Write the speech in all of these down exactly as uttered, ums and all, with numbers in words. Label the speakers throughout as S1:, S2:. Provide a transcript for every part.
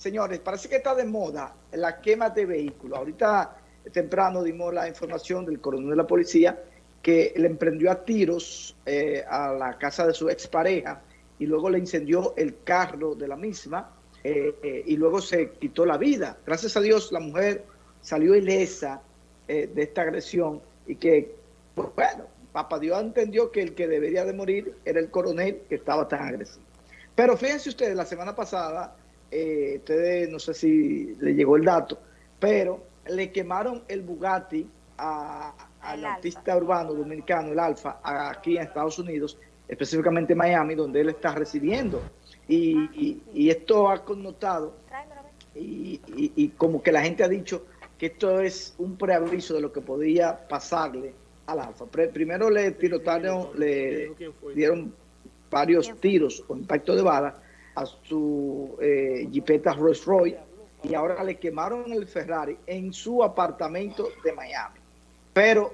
S1: señores, parece que está de moda la quema de vehículos. Ahorita temprano dimos la información del coronel de la policía que le emprendió a tiros eh, a la casa de su expareja y luego le incendió el carro de la misma eh, eh, y luego se quitó la vida. Gracias a Dios la mujer salió ilesa eh, de esta agresión y que, pues, bueno, papá Dios entendió que el que debería de morir era el coronel que estaba tan agresivo. Pero fíjense ustedes, la semana pasada, eh, ustedes no sé si le llegó el dato, pero le quemaron el Bugatti a, al artista urbano dominicano, el Alfa, aquí en Estados Unidos, específicamente en Miami, donde él está residiendo. Y, y, y esto ha connotado, y, y, y como que la gente ha dicho que esto es un preaviso de lo que podría pasarle al Alfa. Primero le tirotaron, le dieron varios tiros con impacto de bala a su eh, jipeta Rolls Royce y ahora le quemaron el Ferrari en su apartamento de Miami. Pero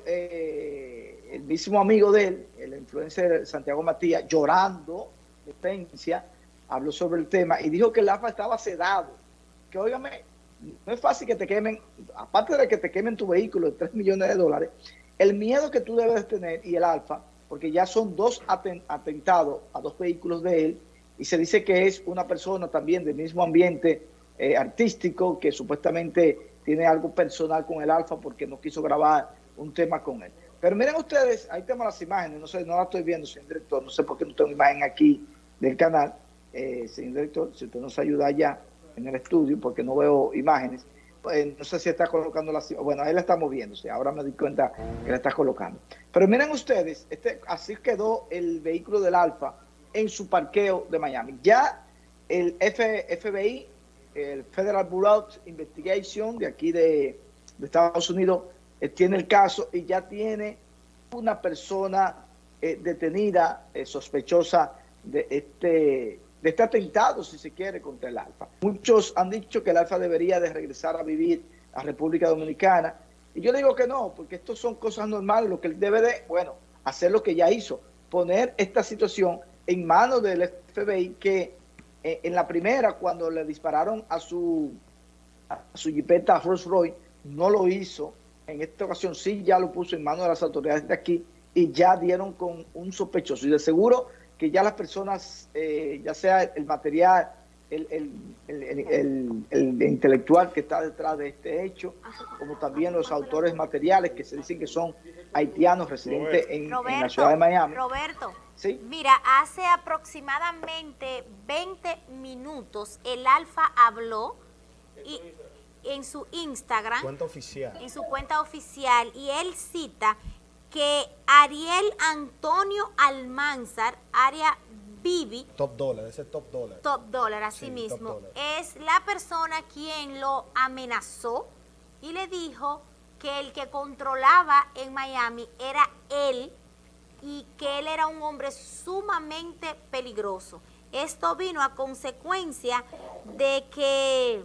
S1: eh, el mismo amigo de él, el influencer Santiago Matías, llorando de pencia, habló sobre el tema y dijo que el Alfa estaba sedado. Que óigame, no es fácil que te quemen, aparte de que te quemen tu vehículo de tres millones de dólares, el miedo que tú debes tener y el Alfa, porque ya son dos atentados a dos vehículos de él, y se dice que es una persona también del mismo ambiente eh, artístico, que supuestamente tiene algo personal con el Alfa porque no quiso grabar un tema con él. Pero miren ustedes, ahí tenemos las imágenes, no sé, no las estoy viendo, señor director, no sé por qué no tengo imagen aquí del canal, eh, señor director, si usted nos ayuda allá en el estudio, porque no veo imágenes. Eh, no sé si está colocando la... Bueno, ahí la está moviéndose, ahora me di cuenta que la está colocando. Pero miren ustedes, este, así quedó el vehículo del Alfa en su parqueo de Miami. Ya el F B I, el Federal Bureau of Investigation de aquí de, de Estados Unidos, eh, tiene el caso y ya tiene una persona eh, detenida, eh, sospechosa de este... de este atentado, si se quiere, contra el Alfa. Muchos han dicho que el Alfa debería de regresar a vivir a República Dominicana, y yo digo que no, porque esto son cosas normales, lo que él debe de, bueno, hacer lo que ya hizo, poner esta situación en manos del F B I, que eh, en la primera, cuando le dispararon a su, a su jipeta Rolls Royce, no lo hizo. En esta ocasión sí ya lo puso en manos de las autoridades de aquí, y ya dieron con un sospechoso, y de seguro que ya las personas, eh, ya sea el material, el, el, el, el, el intelectual que está detrás de este hecho, como también los autores materiales que se dicen que son haitianos residentes en, Roberto, en la ciudad de Miami.
S2: Roberto,
S1: ¿sí?
S2: Mira, hace aproximadamente veinte minutos el Alfa habló y, en su Instagram,
S3: cuenta oficial.
S2: en su cuenta oficial, y él cita que Ariel Antonio Almanzar, área Bibi,
S3: top dólar, ese top dólar.
S2: Top dólar, así sí, mismo, es la persona quien lo amenazó y le dijo que el que controlaba en Miami era él y que él era un hombre sumamente peligroso. Esto vino a consecuencia de que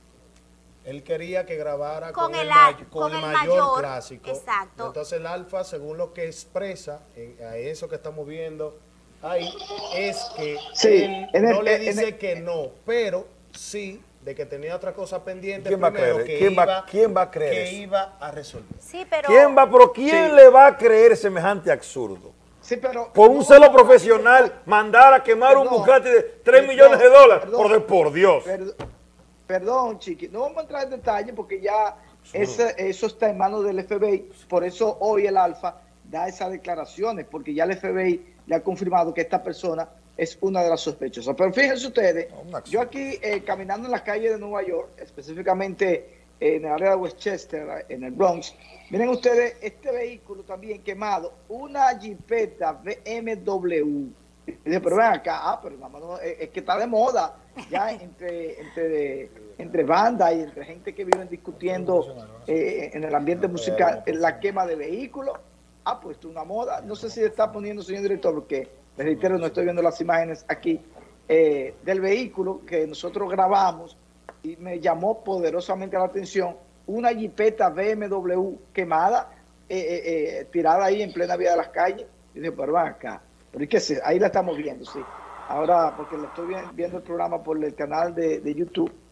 S3: él quería que grabara
S2: con,
S3: con,
S2: el,
S3: el, may con
S2: con
S3: el,
S2: el
S3: mayor,
S2: mayor
S3: clásico.
S2: Exacto.
S3: Entonces el Alfa, según lo que expresa, eh, a eso que estamos viendo ahí, es que
S1: sí,
S3: él
S1: el,
S3: no le
S1: el,
S3: dice
S1: el,
S3: que no, pero sí de que tenía otra cosa pendiente.
S4: ¿Quién va a creer?
S3: Que
S4: ¿Quién,
S3: iba,
S4: va, ¿Quién va a creer
S3: que
S4: eso?
S3: iba a resolver.
S2: Sí, pero...
S4: ¿Quién va, pero quién sí. le va a creer semejante absurdo?
S1: Sí, pero,
S4: por un no, celo no, profesional, no, mandar a quemar perdón, un Bugatti de tres millones de dólares. Perdón, por, por Dios.
S1: Perdón, perdón, chiqui, no vamos a entrar en detalle porque ya ese, eso está en manos del F B I. Por eso hoy el Alfa da esas declaraciones, porque ya el F B I le ha confirmado que esta persona es una de las sospechosas. Pero fíjense ustedes, yo aquí eh, caminando en las calles de Nueva York, específicamente eh, en el área de Westchester, en el Bronx, miren ustedes este vehículo también quemado, una jipeta B M W. Dice, pero ven acá, ah, pero nada más no, es, es que está de moda ya entre, entre, entre bandas y entre gente que viven discutiendo eh, en el ambiente musical la quema de vehículos. Ah, pues es una moda. No sé si se está poniendo, señor director, porque les reitero, no estoy viendo las imágenes aquí eh, del vehículo que nosotros grabamos y me llamó poderosamente la atención una jipeta B M W quemada, eh, eh, eh, tirada ahí en plena vía de las calles. Y dije, pero van acá. Pero es que ahí la estamos viendo, sí. Ahora, porque le estoy viendo el programa por el canal de, de YouTube,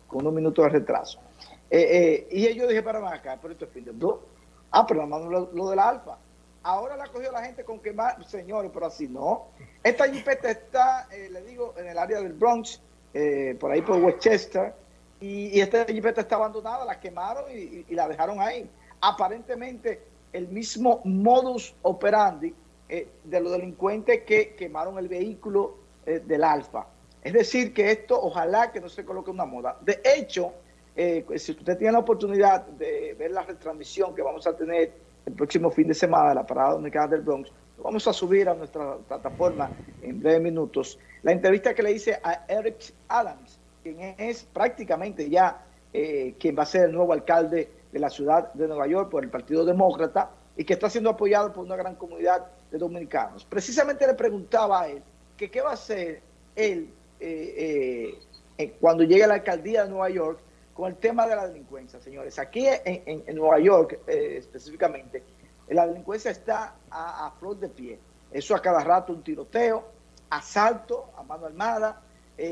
S1: con unos minutos de retraso. Eh, eh, y yo dije, para acá, pero esto es fin de blue. Ah, pero nada más lo, lo del Alfa. Ahora la cogió la gente con quemar, señores, pero así no. Esta jipeta está, eh, le digo, en el área del Bronx, eh, por ahí por Westchester, y, y esta jipeta está abandonada, la quemaron y, y, y la dejaron ahí. Aparentemente, el mismo modus operandi eh, de los delincuentes que quemaron el vehículo eh, del Alfa. Es decir, que esto ojalá que no se coloque una moda. De hecho, eh, si usted tiene la oportunidad de ver la retransmisión que vamos a tener el próximo fin de semana de la Parada Dominicana del Bronx, lo vamos a subir a nuestra plataforma en breves minutos. La entrevista que le hice a Eric Adams, quien es prácticamente ya eh, quien va a ser el nuevo alcalde de la ciudad de Nueva York por el Partido Demócrata y que está siendo apoyado por una gran comunidad de dominicanos. Precisamente le preguntaba a él que qué va a hacer él eh, eh, cuando llegue a la alcaldía de Nueva York con el tema de la delincuencia, señores. Aquí en, en, en Nueva York eh, específicamente, la delincuencia está a, a flor de pie. Eso a cada rato un tiroteo, asalto a mano armada,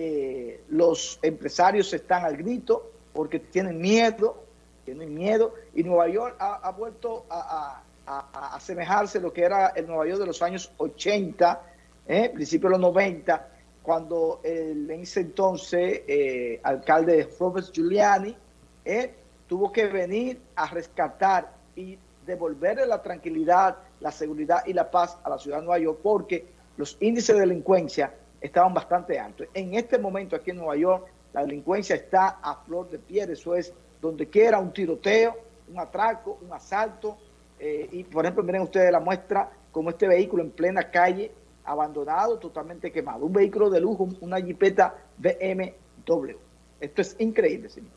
S1: eh, los empresarios están al grito porque tienen miedo, tienen miedo, y Nueva York ha, ha vuelto a, a, a, a asemejarse a lo que era el Nueva York de los años ochenta, eh, principios de los noventa, cuando el en ese entonces eh, alcalde Robert Giuliani eh, tuvo que venir a rescatar y devolverle la tranquilidad, la seguridad y la paz a la ciudad de Nueva York, porque los índices de delincuencia estaban bastante altos. En este momento aquí en Nueva York, la delincuencia está a flor de piel. Eso es donde quiera un tiroteo, un atraco, un asalto. Eh, y por ejemplo, miren ustedes la muestra como este vehículo en plena calle, abandonado, totalmente quemado. Un vehículo de lujo, una jipeta B M W. Esto es increíble, señor.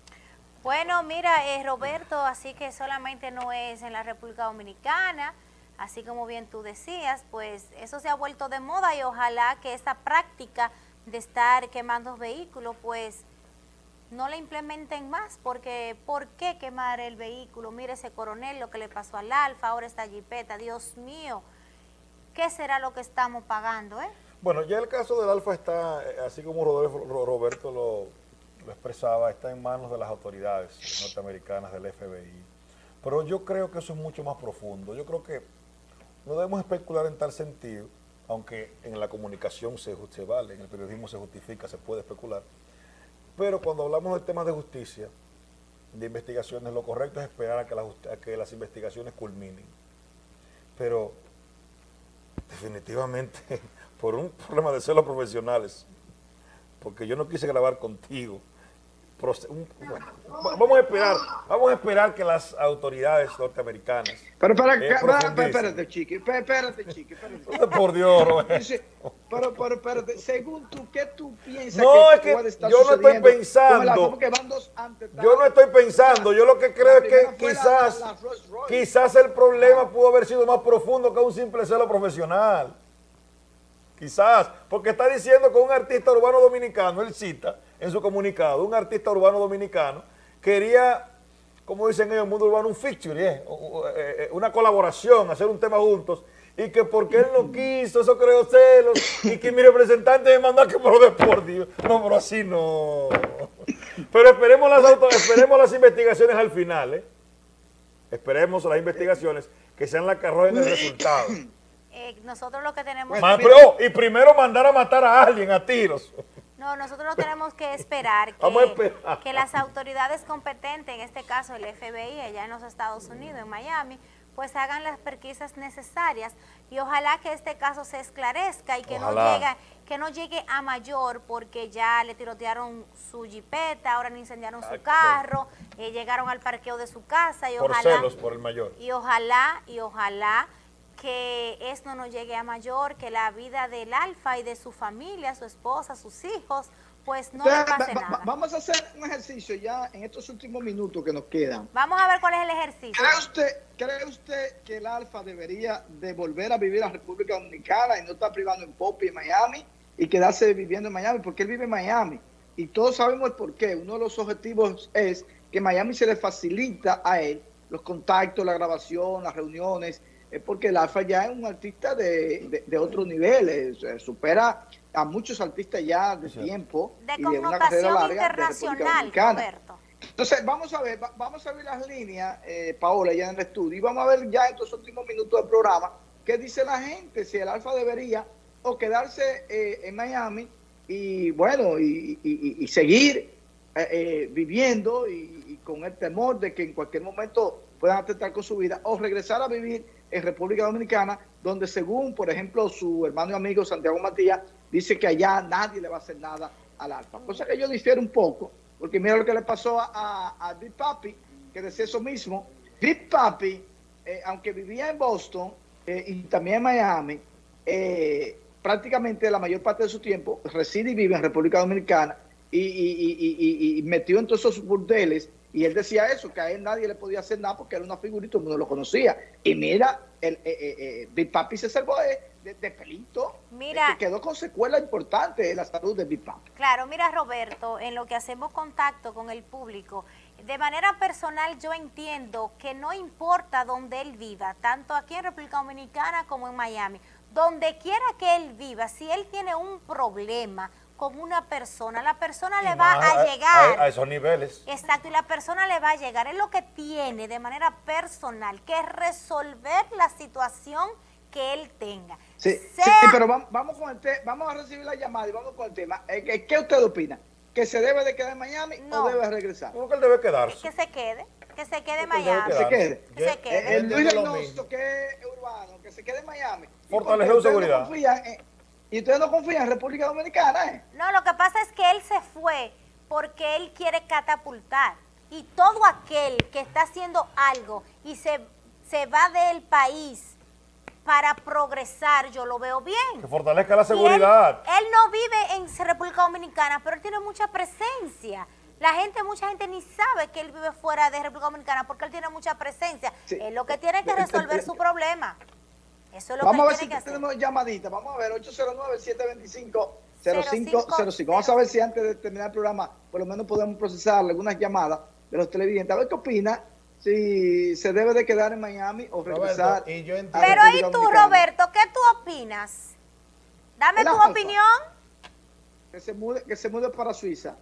S2: Bueno, mira, eh, Roberto, así que solamente no es en la República Dominicana, así como bien tú decías, pues eso se ha vuelto de moda y ojalá que esta práctica de estar quemando vehículos, pues no la implementen más, porque ¿por qué quemar el vehículo? Mire ese coronel, lo que le pasó al Alfa, ahora esta jipeta, Dios mío. ¿Qué será lo que estamos pagando, eh?
S4: Bueno, ya el caso del Alfa está, así como Rodolfo, Roberto lo, lo expresaba, está en manos de las autoridades norteamericanas, del F B I. Pero yo creo que eso es mucho más profundo. Yo creo que no debemos especular en tal sentido, aunque en la comunicación se, se vale, en el periodismo se justifica, se puede especular. Pero cuando hablamos de temas de justicia, de investigaciones, lo correcto es esperar a que, la, a que las investigaciones culminen. Pero definitivamente, por un problema de celos profesionales, porque yo no quise grabar contigo, un, bueno, vamos a esperar, vamos a esperar que las autoridades norteamericanas.
S1: Pero para
S4: eh,
S1: para, espérate, chiqui, espérate, chiqui, espérate.
S4: Por Dios, Roberto.
S1: Pero, pero, espérate, según tú, ¿qué tú piensas?
S4: No,
S1: que
S4: es que
S1: puede estar
S4: yo no estoy pensando.
S1: Que van dos antes,
S4: yo no estoy pensando. Yo lo que creo es que quizás, la, la quizás el problema ah. pudo haber sido más profundo que un simple celo profesional. Quizás, porque está diciendo que un artista urbano dominicano, él cita en su comunicado, un artista urbano dominicano quería, como dicen ellos en el mundo urbano, un feature, ¿eh? una colaboración, hacer un tema juntos, y que porque él no quiso, eso creó celos, y que mi representante me mandó a que me lo dé por Dios. No, pero así no. Pero esperemos las, auto, esperemos las investigaciones al final, ¿eh? Esperemos las investigaciones que sean las que arrojen el resultado.
S2: Eh, nosotros lo que tenemos...
S4: Man, pero, oh, y primero mandar a matar a alguien a tiros.
S2: No, nosotros no tenemos que esperar que,
S4: Vamos a esperar
S2: que las autoridades competentes, en este caso el F B I, allá en los Estados Unidos, en Miami, pues hagan las pesquisas necesarias y ojalá que este caso se esclarezca y que no llegue, que no llegue a mayor, porque ya le tirotearon su jipeta, ahora le incendiaron su carro, eh, llegaron al parqueo de su casa y
S4: por
S2: ojalá...
S4: celos por el mayor.
S2: Y ojalá, y ojalá... que esto no llegue a mayor, que la vida del Alfa y de su familia, su esposa, sus hijos, pues no le pase nada.
S1: Vamos a hacer un ejercicio ya en estos últimos minutos que nos quedan.
S2: Vamos a ver cuál es el ejercicio.
S1: ¿Cree usted, cree usted que el Alfa debería de volver a vivir a la República Dominicana y no estar privando en Popi, en Miami, y quedarse viviendo en Miami? Porque él vive en Miami. Y todos sabemos el por qué. Uno de los objetivos es que Miami se le facilita a él los contactos, la grabación, las reuniones, es porque el Alfa ya es un artista de, de, de otro nivel, es, supera a muchos artistas ya de sí. tiempo
S2: de
S1: y de una carrera larga
S2: internacional, de Roberto.
S1: Entonces, vamos a ver, vamos a ver las líneas, eh, Paola, ya en el estudio, y vamos a ver ya en estos últimos minutos del programa qué dice la gente, si el Alfa debería o quedarse eh, en Miami y, bueno, y, y, y seguir eh, eh, viviendo y, y con el temor de que en cualquier momento puedan atentar con su vida, o regresar a vivir en República Dominicana, donde según, por ejemplo, su hermano y amigo Santiago Matías, dice que allá nadie le va a hacer nada al Alfa. Cosa que yo difiero un poco, porque mira lo que le pasó a, a, a Big Papi, que decía eso mismo. Big Papi, eh, aunque vivía en Boston eh, y también en Miami, eh, prácticamente la mayor parte de su tiempo reside y vive en República Dominicana y, y, y, y, y metió en todos esos burdeles. Y él decía eso, que a él nadie le podía hacer nada porque era una figura y todo el mundo lo conocía. Y mira, el eh, eh, Big Papi se salvó de, de, de pelito. Mira, que quedó con secuela importante de la salud de Big Papi.
S2: Claro, mira, Roberto, en lo que hacemos contacto con el público, de manera personal yo entiendo que no importa dónde él viva, tanto aquí en República Dominicana como en Miami, donde quiera que él viva, si él tiene un problema con una persona, la persona y le va a, a llegar
S4: a, a esos niveles.
S2: Exacto, y la persona le va a llegar. Es lo que tiene de manera personal, que es resolver la situación que él tenga.
S1: Sí, sea, sí pero vamos, vamos con el te, vamos a recibir la llamada y vamos con el tema. ¿Qué, qué usted opina? ¿Que se debe de quedar en Miami no. o debe regresar?
S4: Creo que él debe quedarse.
S2: Que se quede, que se quede en Miami.
S1: Que se quede.
S2: Que se quede.
S1: El Luis Reynoso, que es urbano, que se quede en Miami.
S4: Fortalecer seguridad.
S1: No en, ¿Y ustedes no confían en República Dominicana? ¿eh?
S2: No, lo que pasa es que él se fue porque él quiere catapultar. Y todo aquel que está haciendo algo y se, se va del país para progresar, yo lo veo bien.
S4: Que fortalezca la seguridad.
S2: Él, él no vive en República Dominicana, pero él tiene mucha presencia. La gente, mucha gente ni sabe que él vive fuera de República Dominicana porque él tiene mucha presencia. Sí. Él lo que tiene que resolver su problema. Eso es lo
S1: vamos
S2: que
S1: a ver si
S2: que
S1: tenemos llamadita. Vamos a ver, ocho cero nueve, siete dos cinco, cero cinco cero cinco. Vamos a ver si antes de terminar el programa, por lo menos podemos procesar algunas llamadas de los televidentes. A ver qué opina, si se debe de quedar en Miami o regresar.
S3: Roberto, y yo entiendo.
S2: Pero ¿y tú, Roberto, qué tú opinas? Dame tu alfa. opinión.
S1: Que se mude, que se mude para Suiza.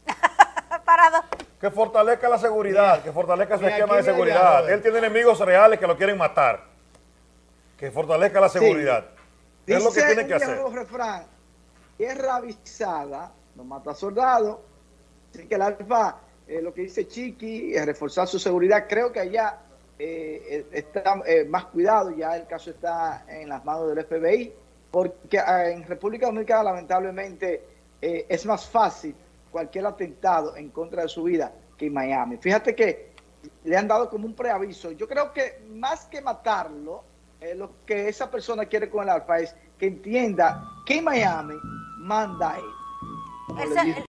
S2: para dos.
S4: Que fortalezca la seguridad, que fortalezca su esquema de seguridad. Allá, Él tiene enemigos reales que lo quieren matar. Que fortalezca la seguridad. Sí. Es
S1: Dice
S4: lo que tiene que hacer.
S1: Un refrán, tierra avisada no mata soldados. Así que el Alfa, eh, lo que dice Chiqui, es reforzar su seguridad. Creo que allá eh, está eh, más cuidado, ya el caso está en las manos del F B I, porque eh, en República Dominicana lamentablemente eh, es más fácil cualquier atentado en contra de su vida que en Miami. Fíjate que le han dado como un preaviso. Yo creo que más que matarlo, Eh, lo que esa persona quiere con el Alfa es que entienda que en Miami manda él.
S2: El,